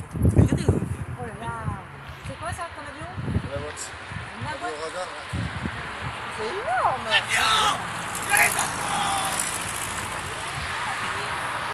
Oh là là. C'est quoi ça comme avion? La boîte. Une boîte. Le radar, là. C'est énorme.